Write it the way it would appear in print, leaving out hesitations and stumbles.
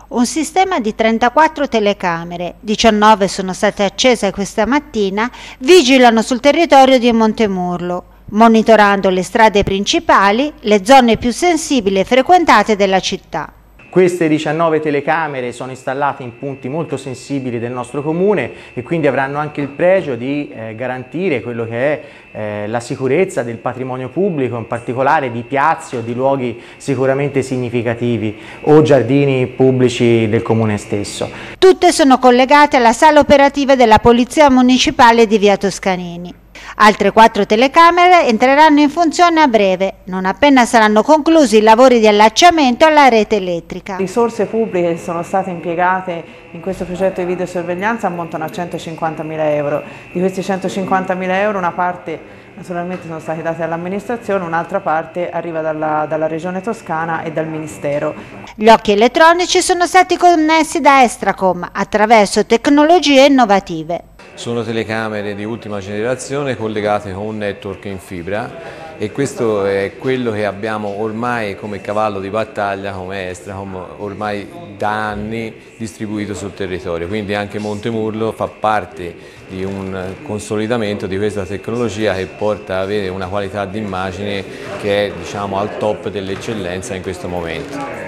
Un sistema di 34 telecamere, 19 sono state accese questa mattina, vigilano sul territorio di Montemurlo, monitorando le strade principali, le zone più sensibili e frequentate della città. Queste 19 telecamere sono installate in punti molto sensibili del nostro comune e quindi avranno anche il pregio di garantire quello che è la sicurezza del patrimonio pubblico, in particolare di piazze o di luoghi sicuramente significativi o giardini pubblici del comune stesso. Tutte sono collegate alla sala operativa della Polizia Municipale di Via Toscanini. Altre 4 telecamere entreranno in funzione a breve, non appena saranno conclusi i lavori di allacciamento alla rete elettrica. Risorse pubbliche che sono state impiegate in questo progetto di videosorveglianza ammontano a 150.000 euro. Di questi 150.000 euro una parte naturalmente sono stati dati all'amministrazione, un'altra parte arriva dalla Regione Toscana e dal Ministero. Gli occhi elettronici sono stati connessi da Estracom attraverso tecnologie innovative. Sono telecamere di ultima generazione collegate con un network in fibra e questo è quello che abbiamo ormai come cavallo di battaglia come Estracom ormai da anni distribuito sul territorio, quindi anche Montemurlo fa parte di un consolidamento di questa tecnologia che porta ad avere una qualità di immagine che è, diciamo, al top dell'eccellenza in questo momento.